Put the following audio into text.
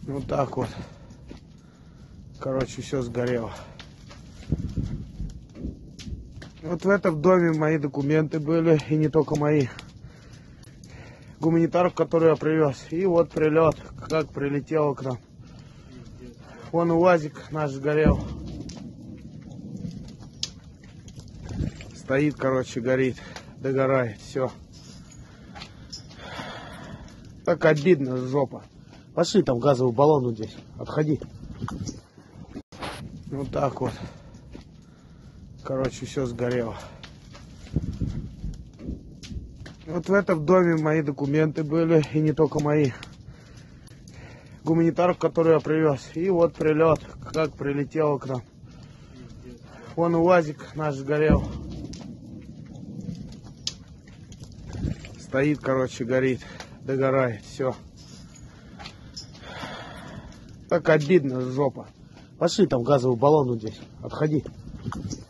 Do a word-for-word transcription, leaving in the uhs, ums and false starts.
Вот так вот. Короче, все сгорело. Вот в этом доме мои документы были, и не только мои. Гуманитарку, которую я привез. И вот прилет, как прилетело к нам. Вон УАЗик наш сгорел. Стоит, короче, горит, догорает, все. Так обидно, жопа. Пошли, там газовый баллон вот здесь. Отходи. Вот так вот. Короче, все сгорело. Вот в этом доме мои документы были, и не только мои. Гуманитарку, которую я привез. И вот прилет, как прилетело к нам. Вон УАЗик наш сгорел. Стоит, короче, горит, догорает, все. Так обидно, жопа. Пошли, там газовый баллон вот здесь. Отходи.